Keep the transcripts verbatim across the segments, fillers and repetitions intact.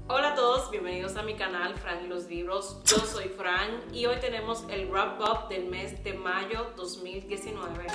Hola a todos, bienvenidos a mi canal Fran y los libros. Yo soy Fran y hoy tenemos el wrap up del mes de mayo dos mil diecinueve.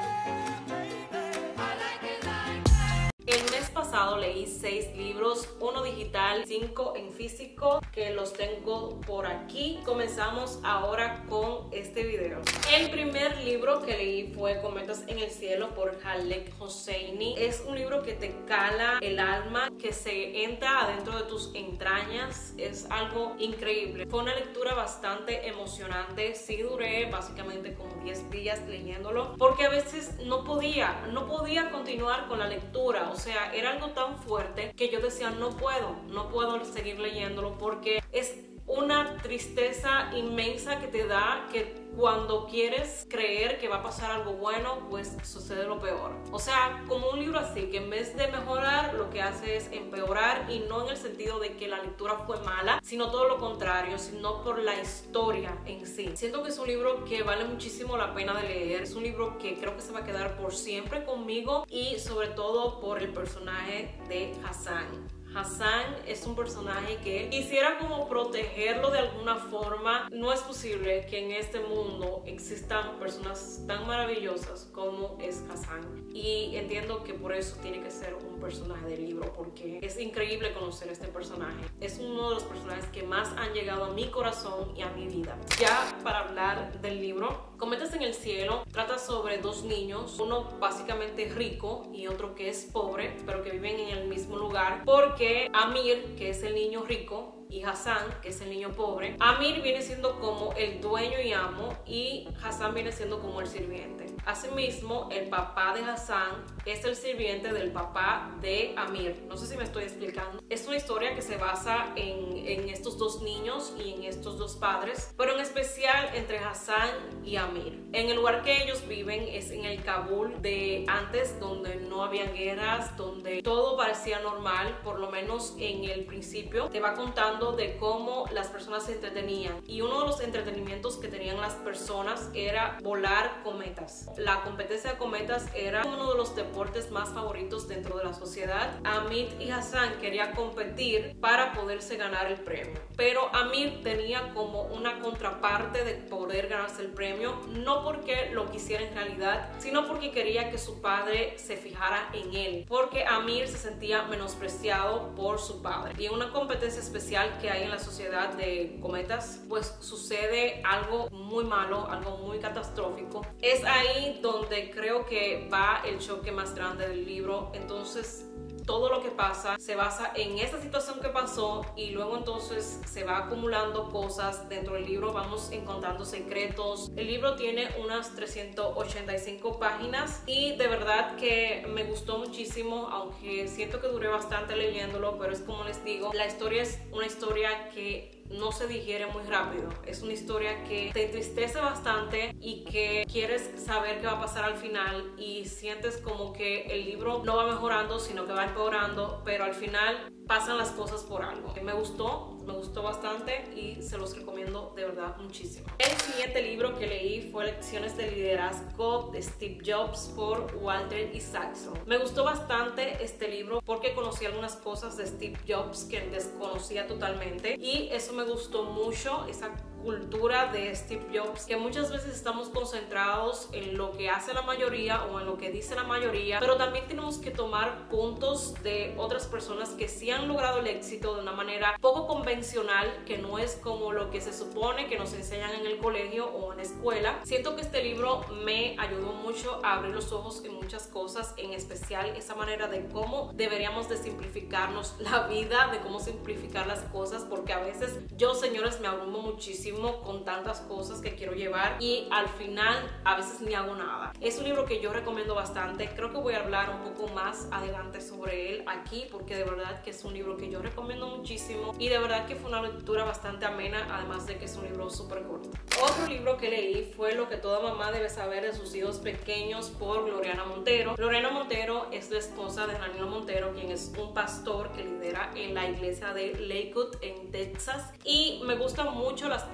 El mes pasado leí seis libros, uno digital, cinco en físico, que los tengo por aquí. Comenzamos ahora con este video. El primer libro que leí fue Cometas en el cielo por Halek Hosseini. Es un libro que te cala el alma, que se entra adentro de tus entrañas. Es algo increíble. Fue una lectura bastante emocionante. Sí duré básicamente como diez días leyéndolo, porque a veces no podía, no podía continuar con la lectura. O sea, era algo tan fuerte que yo decía, no puedo, no puedo seguir leyéndolo porque es una tristeza inmensa que te da, que cuando quieres creer que va a pasar algo bueno, pues sucede lo peor. O sea, como un libro así, que en vez de mejorar, lo que hace es empeorar, y no en el sentido de que la lectura fue mala, sino todo lo contrario, sino por la historia en sí. Siento que es un libro que vale muchísimo la pena de leer. Es un libro que creo que se va a quedar por siempre conmigo, y sobre todo por el personaje de Hassan. Hassan es un personaje que quisiera como protegerlo de alguna forma. No es posible que en este mundo existan personas tan maravillosas como es Hassan, y entiendo que por eso tiene que ser un personaje del libro, porque es increíble conocer a este personaje. Es uno de los personajes que más han llegado a mi corazón y a mi vida. Ya para hablar del libro, Cometas en el cielo trata sobre dos niños, uno básicamente rico y otro que es pobre, pero que viven en el mismo lugar, porque Amir, que es el niño rico, y Hassan, que es el niño pobre, Amir viene siendo como el dueño y amo, y Hassan viene siendo como el sirviente. Asimismo, el papá de Hassan es el sirviente del papá de Amir. No sé si me estoy explicando. Es una historia que se basa en, en estos dos niños y en estos dos padres, pero en especial entre Hassan y Amir. En el lugar que ellos viven es en el Kabul de antes, donde no habían guerras, donde todo parecía normal, por lo menos en el principio. Te va contando de cómo las personas se entretenían, y uno de los entretenimientos que tenían las personas era volar cometas. La competencia de cometas era uno de los deportes más favoritos dentro de la sociedad. Amir y Hassan querían competir para poderse ganar el premio, pero Amir tenía como una contraparte de poder ganarse el premio, no porque lo quisiera en realidad, sino porque quería que su padre se fijara en él, porque Amir se sentía menospreciado por su padre. Y en una competencia especial que hay en la sociedad de cometas, pues sucede algo muy malo, algo muy catastrófico. Es ahí donde creo que va el choque más grande del libro. Entonces todo lo que pasa se basa en esa situación que pasó, y luego entonces se va acumulando cosas dentro del libro, vamos encontrando secretos. El libro tiene unas trescientas ochenta y cinco páginas y de verdad que me gustó muchísimo, aunque siento que duré bastante leyéndolo, pero es como les digo, la historia es una historia que no se digiere muy rápido. Es una historia que te entristece bastante y que quieres saber qué va a pasar al final, y sientes como que el libro no va mejorando, sino que va empeorando, pero al final pasan las cosas por algo. Me gustó, me gustó bastante y se los recomiendo de verdad muchísimo. El siguiente libro que leí fue Lecciones de liderazgo de Steve Jobs por Walter Isaacson. Me gustó bastante este libro porque conocí algunas cosas de Steve Jobs que desconocía totalmente, y eso me gustó mucho, esa cultura de Steve Jobs, que muchas veces estamos concentrados en lo que hace la mayoría o en lo que dice la mayoría, pero también tenemos que tomar puntos de otras personas que sí han logrado el éxito de una manera poco convencional, que no es como lo que se supone que nos enseñan en el colegio o en la escuela. Siento que este libro me ayudó mucho a abrir los ojos en muchas cosas, en especial esa manera de cómo deberíamos de simplificarnos la vida, de cómo simplificar las cosas, porque a veces yo, señores, me abrumo muchísimo con tantas cosas que quiero llevar y al final a veces ni hago nada. Es un libro que yo recomiendo bastante. Creo que voy a hablar un poco más adelante sobre él aquí, porque de verdad que es un libro que yo recomiendo muchísimo, y de verdad que fue una lectura bastante amena, además de que es un libro súper corto. Otro libro que leí fue Lo que toda mamá debe saber de sus hijos pequeños por Gloriana Montero. Gloriana Montero es la esposa de Danilo Montero, quien es un pastor que lidera en la iglesia de Lakewood en Texas, y me gustan mucho las predicciones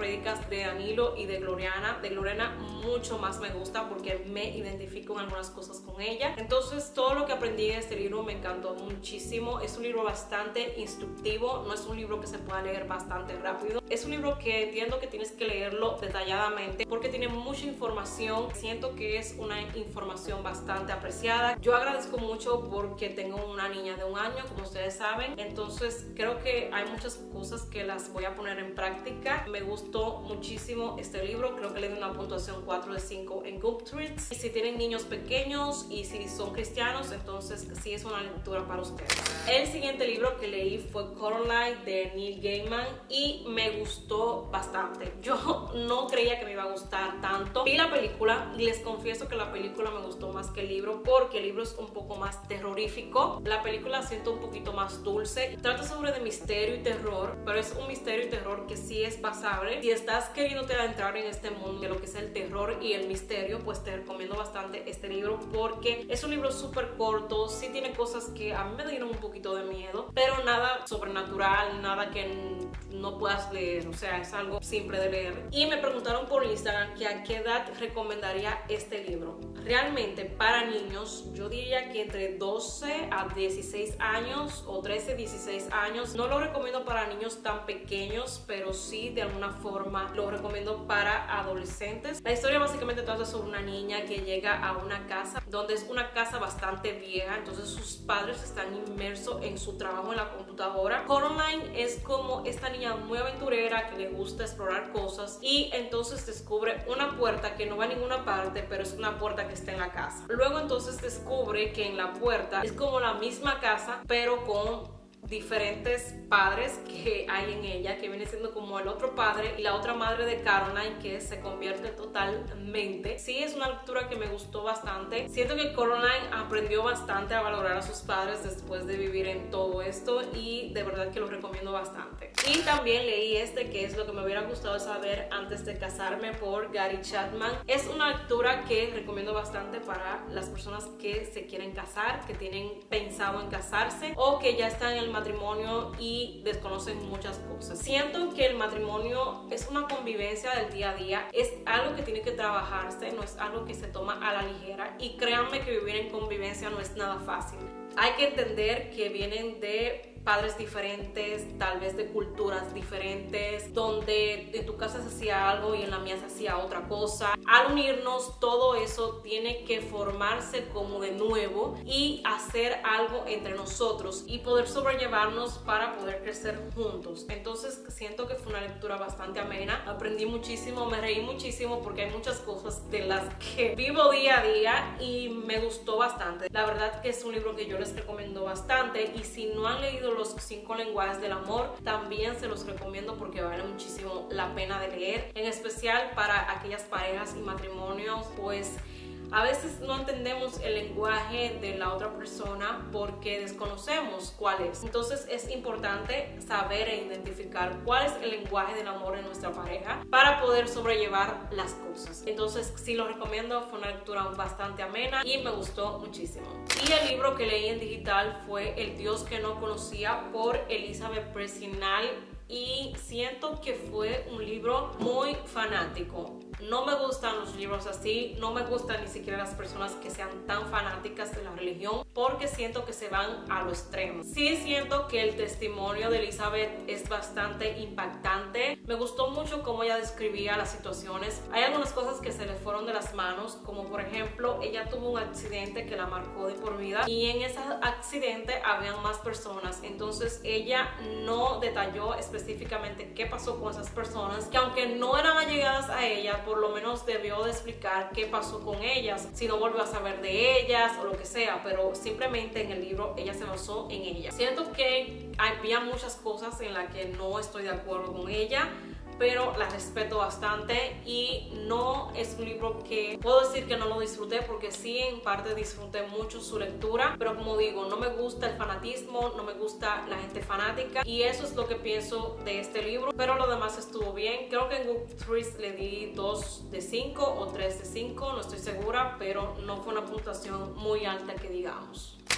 prédicas de Danilo y de Gloriana. De Gloriana mucho más me gusta porque me identifico en algunas cosas con ella. Entonces todo lo que aprendí de este libro me encantó muchísimo. Es un libro bastante instructivo, no es un libro que se pueda leer bastante rápido. Es un libro que entiendo que tienes que leerlo detalladamente porque tiene mucha información. Siento que es una información bastante apreciada. Yo agradezco mucho porque tengo una niña de un año, como ustedes saben. Entonces creo que hay muchas cosas que las voy a poner en práctica. Me gustó muchísimo este libro. Creo que le doy una puntuación cuatro de cinco en Goodreads. Y si tienen niños pequeños y si son cristianos, entonces sí es una lectura para ustedes. El siguiente libro que leí fue Coraline de Neil Gaiman y me gustó bastante. Yo no creía que me iba a gustar tanto. Vi la película y les confieso que la película me gustó más que el libro porque el libro es un poco más terrorífico. La película siento un poquito más dulce. Trata sobre de misterio y terror, pero es un misterio y terror que sí es basable. Si estás queriéndote adentrar en este mundo de lo que es el terror y el misterio, pues te recomiendo bastante este libro porque es un libro súper corto. Sí tiene cosas que a mí me dieron un poquito de miedo, pero nada sobrenatural, nada que no puedas leer, o sea, es algo simple de leer. Y me preguntaron por Instagram que a qué edad recomendaría este libro. Realmente para niños yo diría que entre doce a dieciséis años o trece a dieciséis años. No lo recomiendo para niños tan pequeños, pero sí de alguna forma lo recomiendo para adolescentes. La historia básicamente trata sobre una niña que llega a una casa donde es una casa bastante vieja, entonces sus padres están inmersos en su trabajo en la computadora. Coraline es como esta niña muy aventurera que le gusta explorar cosas y entonces descubre una puerta que no va a ninguna parte, pero es una puerta que está en la casa. Luego entonces descubre que en la puerta es como la misma casa, pero con diferentes padres que hay en ella, que viene siendo como el otro padre y la otra madre de Caroline, que se convierte totalmente. Sí, es una lectura que me gustó bastante. Siento que Caroline aprendió bastante a valorar a sus padres después de vivir en todo esto y de verdad que lo recomiendo bastante. Y también leí este, que es lo que me hubiera gustado saber antes de casarme, por Gary Chapman. Es una lectura que recomiendo bastante para las personas que se quieren casar, que tienen pensado en casarse o que ya están en el matrimonio y desconocen muchas cosas. Siento que el matrimonio es una convivencia del día a día, es algo que tiene que trabajarse, no es algo que se toma a la ligera, y créanme que vivir en convivencia no es nada fácil. Hay que entender que vienen de padres diferentes, tal vez de culturas diferentes, donde en tu casa se hacía algo y en la mía se hacía otra cosa. Al unirnos, todo eso tiene que formarse como de nuevo y hacer algo entre nosotros y poder sobrellevarnos para poder crecer juntos. Entonces siento que fue una lectura bastante amena, aprendí muchísimo, me reí muchísimo porque hay muchas cosas de las que vivo día a día y me gustó bastante. La verdad que es un libro que yo les recomiendo bastante, y si no han leído los cinco lenguajes del amor, también se los recomiendo porque vale muchísimo la pena de leer, en especial para aquellas parejas y matrimonios, pues a veces no entendemos el lenguaje de la otra persona porque desconocemos cuál es. Entonces es importante saber e identificar cuál es el lenguaje del amor en nuestra pareja para poder sobrellevar las cosas. Entonces sí lo recomiendo, fue una lectura bastante amena y me gustó muchísimo. Y el libro que leí en digital fue El Dios que no conocía, por Elizabeth Presinal, y siento que fue un libro muy fanático. No me gustan los libros así, no me gustan ni siquiera las personas que sean tan fanáticas de la religión porque siento que se van a lo extremo. Sí siento que el testimonio de Elizabeth es bastante impactante. Me gustó mucho cómo ella describía las situaciones. Hay algunas cosas que se le fueron de las manos, como por ejemplo, ella tuvo un accidente que la marcó de por vida y en ese accidente habían más personas. Entonces ella no detalló específicamente qué pasó con esas personas, que aunque no eran allegadas a ella, por lo menos debió de explicar qué pasó con ellas, si no volvió a saber de ellas o lo que sea, pero simplemente en el libro ella se basó en ellas. Siento que había muchas cosas en las que no estoy de acuerdo con ella, pero la respeto bastante y no es un libro que puedo decir que no lo disfruté, porque sí en parte disfruté mucho su lectura, pero como digo, no me gusta el fanatismo, no me gusta la gente fanática y eso es lo que pienso de este libro, pero lo demás estuvo bien. Creo que en Goodreads le di dos de cinco o tres de cinco, no estoy segura, pero no fue una puntuación muy alta que digamos.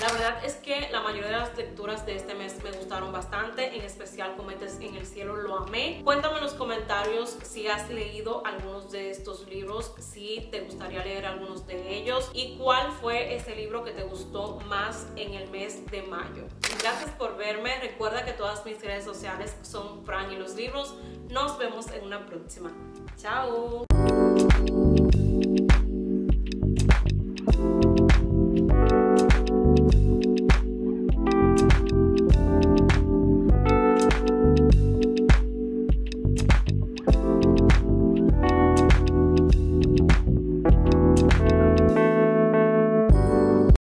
La verdad es que la mayoría de las lecturas de este mes me gustaron bastante, en especial Cometas en el cielo, lo amé. Cuéntame en los comentarios si has leído algunos de estos libros, si te gustaría leer algunos de ellos y cuál fue ese libro que te gustó más en el mes de mayo. Gracias por verme, recuerda que todas mis redes sociales son Fran y los libros. Nos vemos en una próxima. Chao.